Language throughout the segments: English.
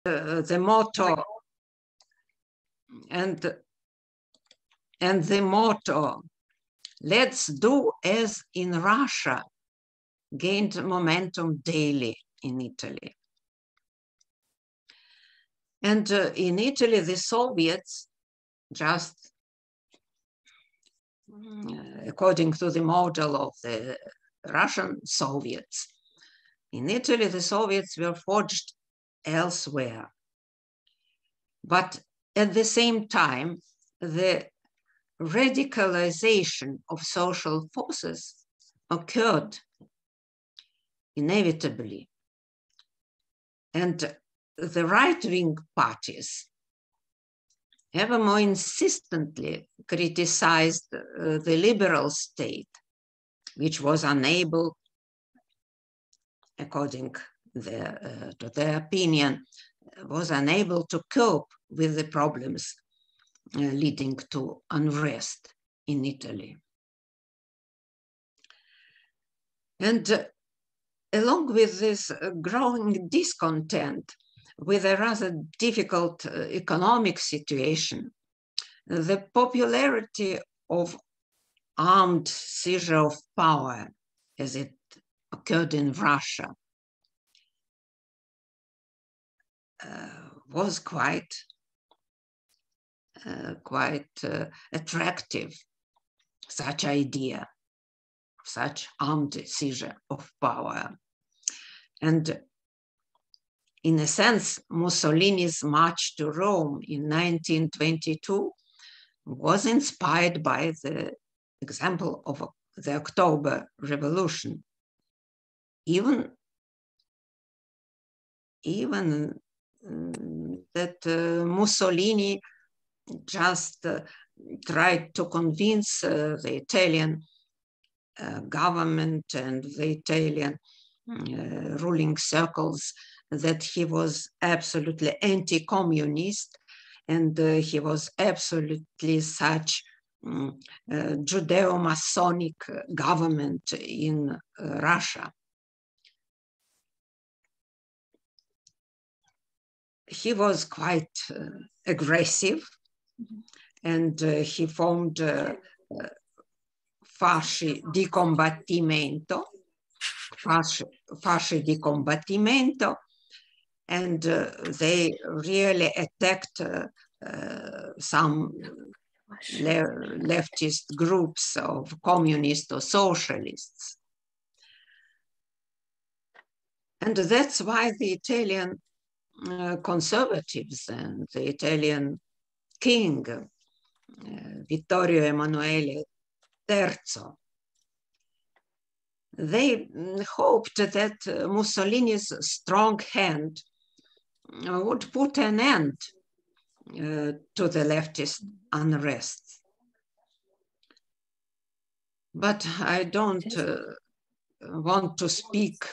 the motto and the motto, let's do as in Russia, gained momentum daily in Italy. And in Italy, the Soviets, just according to the model of the Russian Soviets, in Italy, the Soviets were forged elsewhere. But at the same time, the radicalization of social forces occurred inevitably. And the right-wing parties ever more insistently criticized the liberal state, which was unable, according to their opinion, was unable to cope with the problems leading to unrest in Italy. And along with this growing discontent with a rather difficult economic situation, the popularity of armed seizure of power, as it occurred in Russia, was quite attractive, such idea, such armed seizure of power. And in a sense, Mussolini's march to Rome in 1922 was inspired by the example of the October Revolution. Even that Mussolini just tried to convince the Italian government and the Italian ruling circles that he was absolutely anti-communist, and he was absolutely such Judeo-Masonic government in Russia. He was quite aggressive, and he formed fasci di combattimento, and they really attacked some leftist groups of communists or socialists. And that's why the Italian conservatives and the Italian king, Vittorio Emanuele III, they hoped that Mussolini's strong hand would put an end to the leftist unrest. But I don't want to speak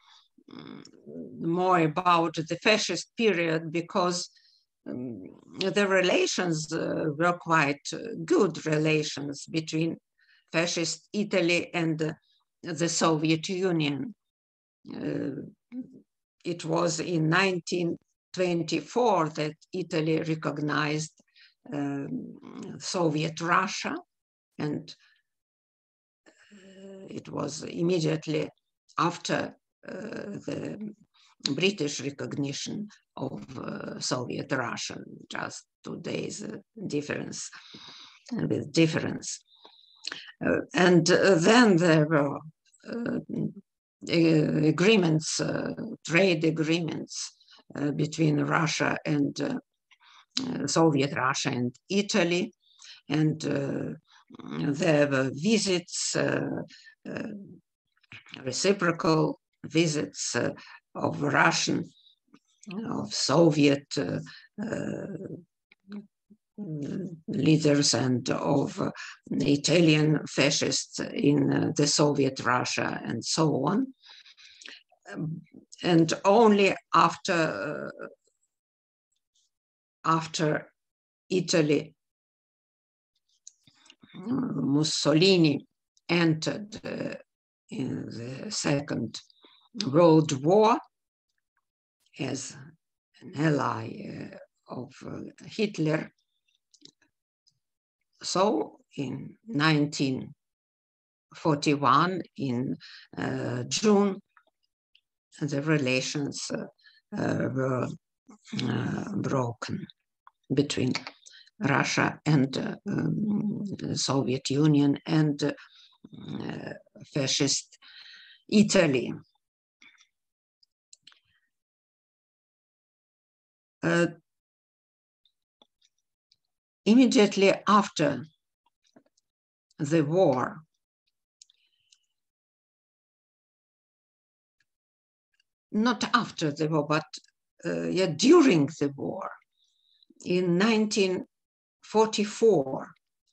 more about the fascist period, because the relations were quite good relations between fascist Italy and the Soviet Union. It was in 1924 that Italy recognized Soviet Russia, and it was immediately after the British recognition of Soviet Russia, just 2 days difference. And then there were agreements, trade agreements between Russia and Soviet Russia and Italy, and there were visits, reciprocal visits of Russian, of Soviet leaders and of Italian fascists in the Soviet Russia and so on. And only after Italy, Mussolini entered in the Second World War as ally of Hitler. So in 1941, in June, the relations were broken between Russia and the Soviet Union and fascist Italy. Immediately after the war, not after the war, but during the war, in 1944,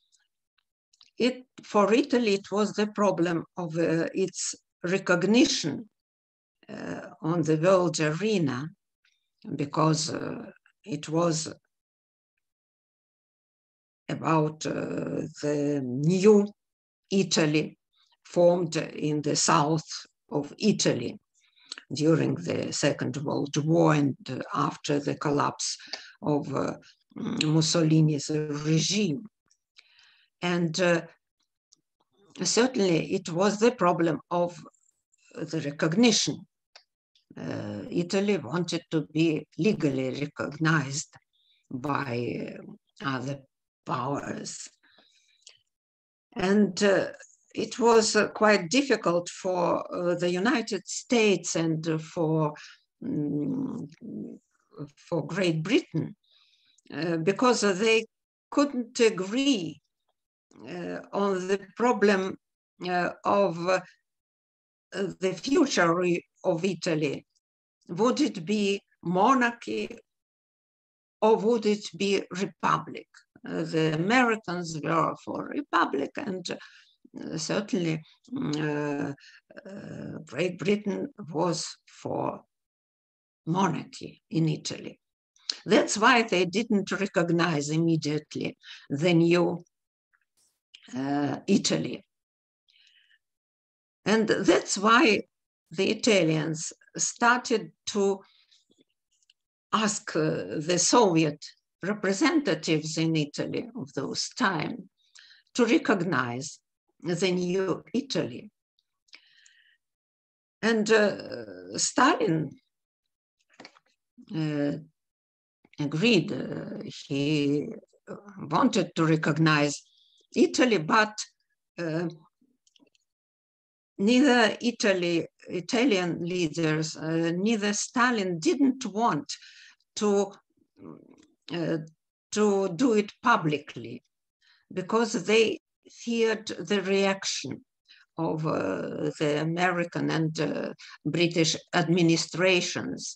for Italy, it was the problem of its recognition on the world arena, because it was about the new Italy formed in the south of Italy during the Second World War and after the collapse of Mussolini's regime. And certainly it was the problem of the recognition. Italy wanted to be legally recognized by other powers. And it was quite difficult for the United States and for Great Britain because they couldn't agree on the problem of the future of Italy. Would it be monarchy or would it be republic? The Americans were for republic, and certainly Great Britain was for monarchy in Italy. That's why they didn't recognize immediately the new Italy. And that's why the Italians started to ask the Soviet representatives in Italy of those times to recognize the new Italy. And Stalin agreed. He wanted to recognize Italy, but neither Italian leaders, neither Stalin didn't want to do it publicly because they feared the reaction of the American and British administrations.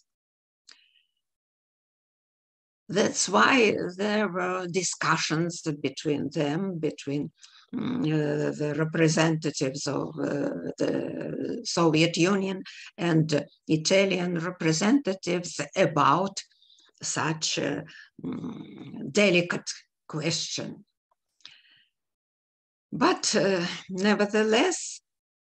That's why there were discussions between them, between the representatives of the Soviet Union and Italian representatives about such a delicate question. But nevertheless,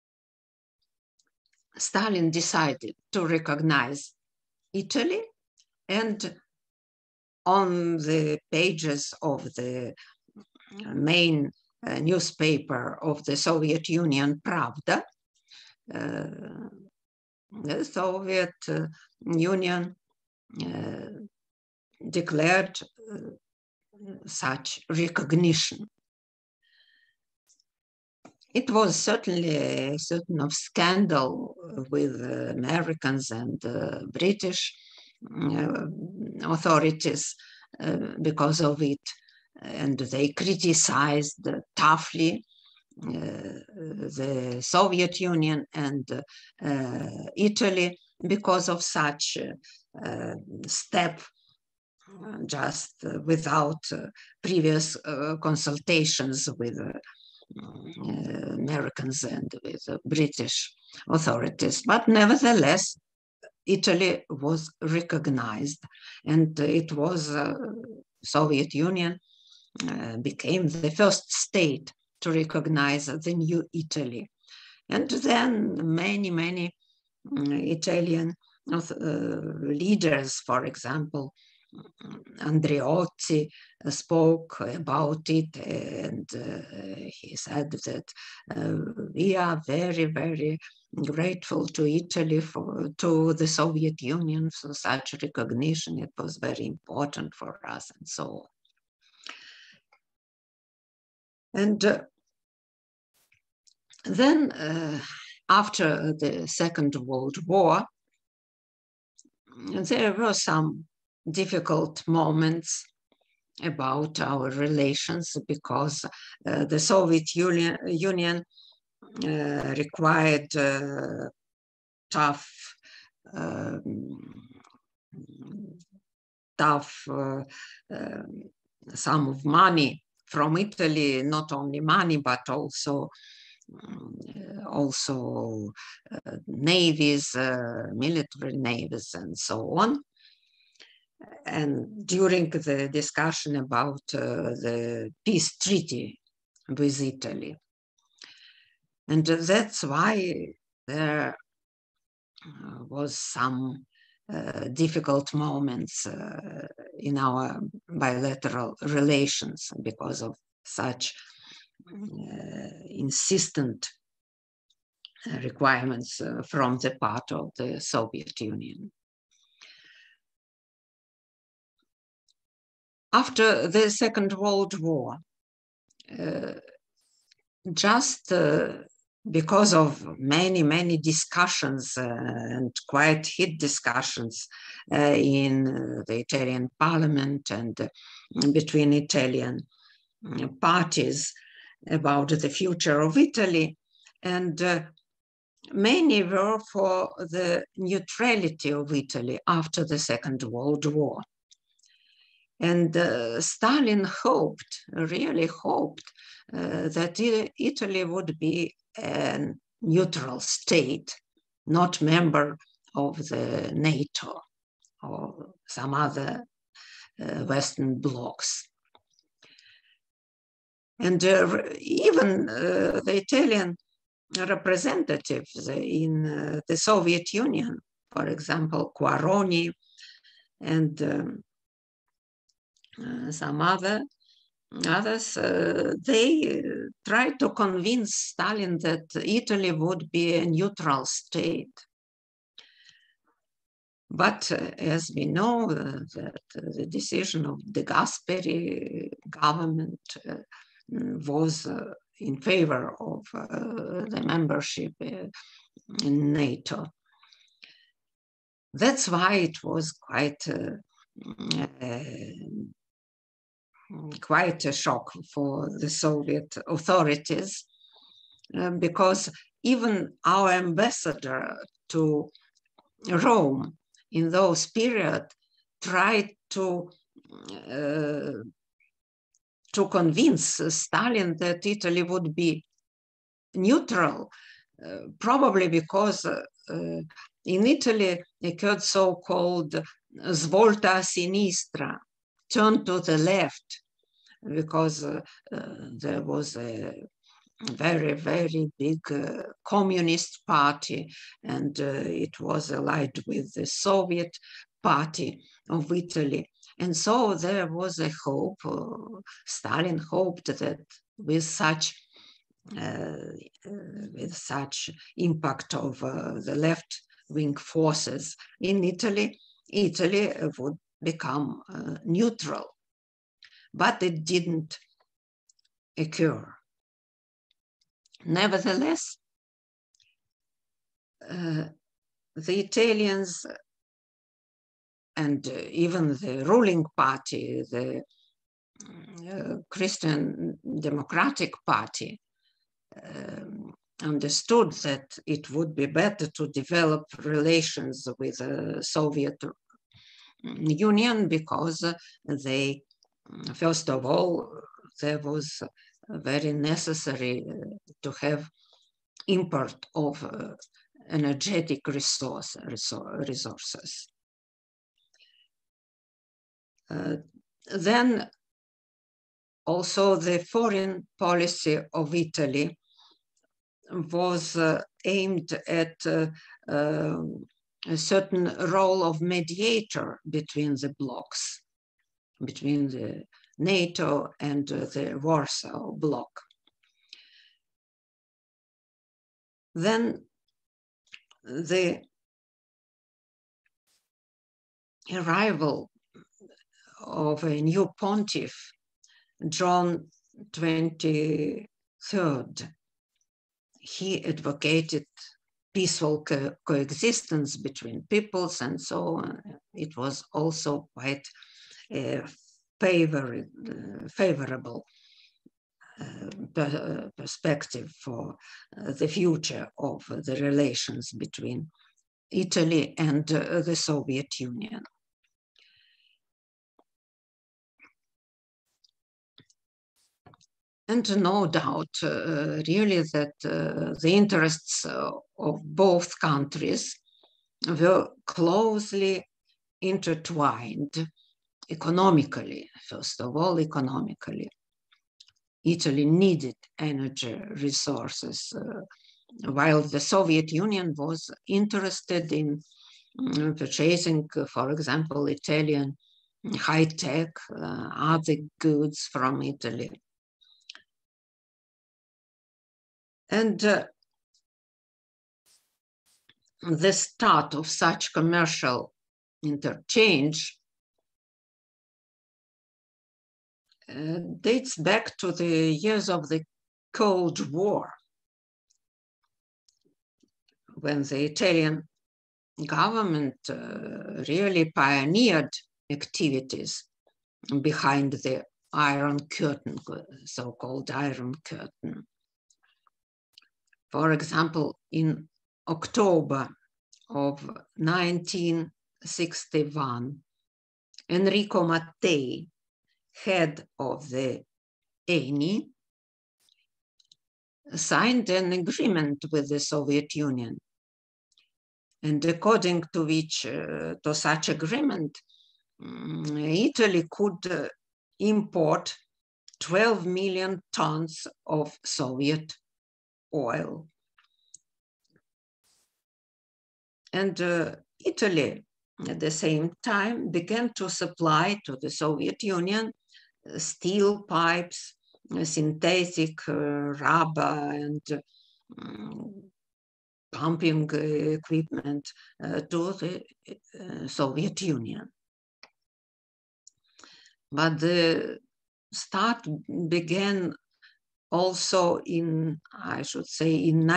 Stalin decided to recognize Italy, and on the pages of the main newspaper of the Soviet Union, Pravda, the Soviet Union declared such recognition. It was certainly a certain of scandal with Americans and British authorities because of it, and they criticized toughly the Soviet Union and Italy because of such step, just without previous consultations with Americans and with British authorities. But nevertheless, Italy was recognized, and it was Soviet Union became the first state to recognize the new Italy. And then many Italian leaders, for example, Andreotti spoke about it, and he said that we are very, very grateful to Italy, to the Soviet Union for such recognition. It was very important for us, and so on. And then after the Second World War, there were some difficult moments about our relations, because the Soviet Union required tough sum of money from Italy, not only money, but also navies, military navies, and so on. And during the discussion about the peace treaty with Italy. And that's why there was some difficult moments in our bilateral relations because of such insistent requirements from the part of the Soviet Union. After the Second World War, just because of many discussions and quite heated discussions in the Italian parliament and between Italian parties about the future of Italy, and many were for the neutrality of Italy after the Second World War. And Stalin really hoped that Italy would be a neutral state, not member of the NATO or some other Western blocs. And even the Italian representatives in the Soviet Union, for example, Quaroni and some others, they tried to convince Stalin that Italy would be a neutral state. But as we know, that the decision of the Gasperi government was in favor of the membership in NATO. That's why it was quite a shock for the Soviet authorities, because even our ambassador to Rome in those periods tried to convince Stalin that Italy would be neutral, probably because in Italy occurred so-called svolta a sinistra, turn to the left, because there was a very big communist party, and it was allied with the Soviet Party of Italy. And so there was a hope, Stalin hoped that with such impact of the left-wing forces in Italy, Italy would become neutral. But it didn't occur. Nevertheless, the Italians and even the ruling party, the Christian Democratic Party, understood that it would be better to develop relations with the Soviet Union, because they, first of all, there was very necessary to have import of energetic resources. Then also the foreign policy of Italy was aimed at a certain role of mediator between the blocs, between the NATO and the Warsaw Bloc. Then the arrival of a new pontiff, John 23rd, he advocated peaceful coexistence between peoples, and so it was also quite a favorable perspective for the future of the relations between Italy and the Soviet Union. And no doubt, really, that the interests of both countries were closely intertwined economically, first of all, economically. Italy needed energy resources, while the Soviet Union was interested in purchasing, for example, Italian high-tech, other goods from Italy. And the start of such commercial interchange dates back to the years of the Cold War, when the Italian government really pioneered activities behind the Iron Curtain, so-called Iron Curtain. For example, in October of 1961, Enrico Mattei, head of the ENI, signed an agreement with the Soviet Union. And according to which, to such agreement, Italy could import 12 million tons of Soviet oil. And Italy, at the same time, began to supply to the Soviet Union steel pipes, synthetic rubber, and pumping equipment to the Soviet Union. But the start began also in, I should say, in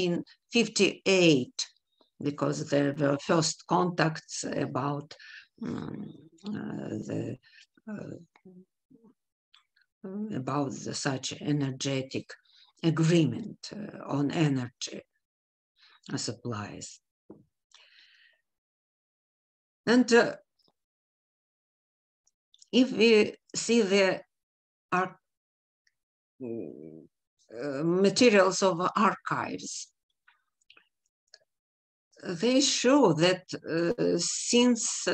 1958, because there were first contacts about such energetic agreement on energy supplies. And if we see the materials of archives, they show that since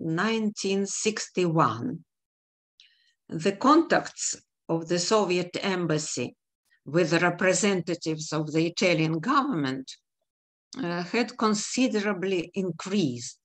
1961, the contacts of the Soviet embassy with the representatives of the Italian government had considerably increased.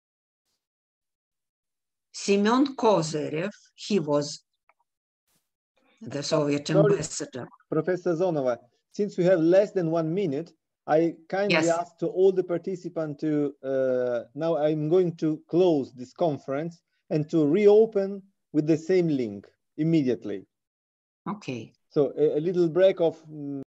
Semyon Kozyrev, he was the Soviet ambassador. Professor Zonova, since we have less than 1 minute, I kindly ask to all the participants to, now I'm going to close this conference and to reopen with the same link immediately. Okay. So a little break of